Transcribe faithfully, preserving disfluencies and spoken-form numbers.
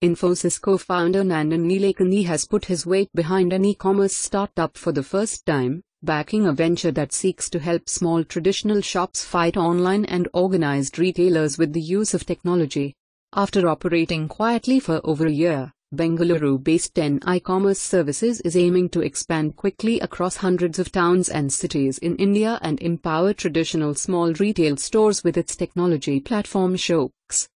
Infosys co-founder Nandan Nilekani has put his weight behind an e-commerce startup for the first time, backing a venture that seeks to help small traditional shops fight online and organized retailers with the use of technology. After operating quietly for over a year, Bengaluru-based ten e-commerce services is aiming to expand quickly across hundreds of towns and cities in India and empower traditional small retail stores with its technology platform Shokz.